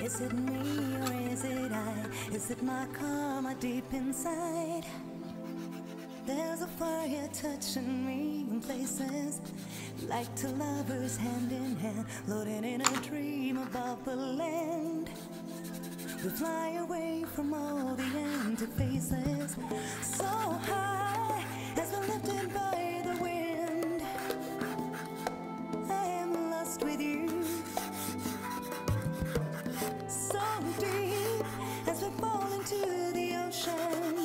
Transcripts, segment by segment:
Is it me or is it I? Is it my karma deep inside? There's a fire touching me in places, like two lovers hand in hand, floating in a dream above the land. We fly away from all the empty faces, so high as we're lifted by the wind. I am lost with you, so deep as we fall into the ocean.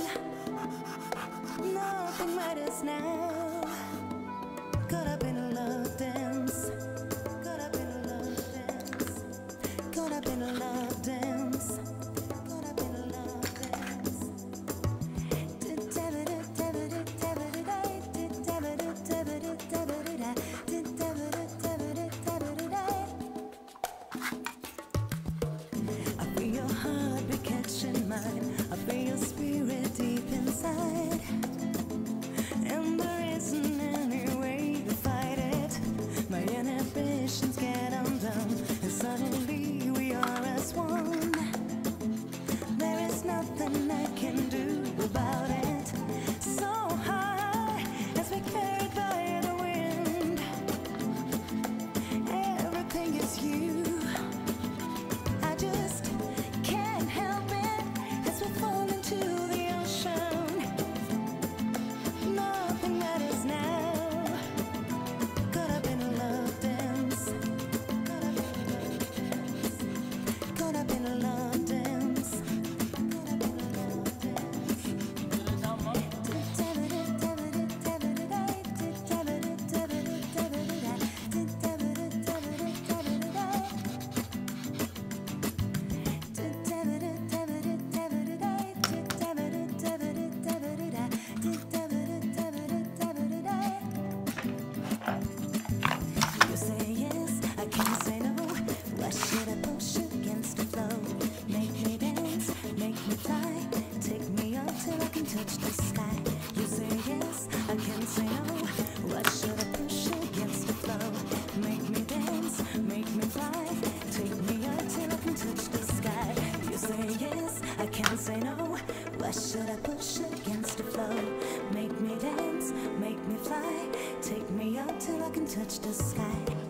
Nothing matters now. Caught up in a love dance. Caught up in a love dance. Caught up in a love dance. Caught up in a love dance. I feel your heartbeat catching mine. I feel your spirit deep inside. And there isn't any way to fight it. My inhibitions get undone, and suddenly we are as one. There is nothing I can do about it. So high as we carried by the wind. Everything is you. I just can't help it as we fall into the ocean. Nothing matters now. Caught up in a love dance. Caught up in a love dance. Caught up in a love dance. You say yes, I can't say no. Why should I push against the flow? Make me dance, make me fly. Take me up till I can touch the sky. You say yes, I can't say no. Why should I push against the flow? Make me dance, make me fly. Take me up till I can touch the sky. You say yes, I can't say no. Why should I push against the flow? Make me dance, make me fly. Take me up till I can touch the sky.